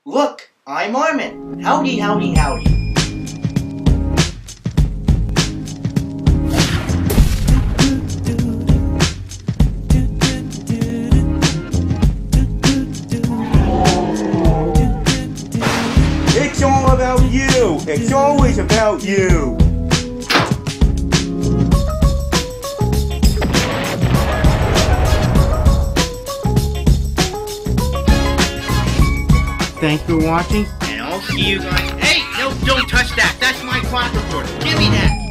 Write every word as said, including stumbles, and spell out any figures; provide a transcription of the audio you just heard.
Look, I'm Armin. Howdy, howdy, howdy. It's all about you. It's always about you. Thanks for watching, and I'll see you guys. Hey, no, don't touch that. That's my clock recorder. Give me that.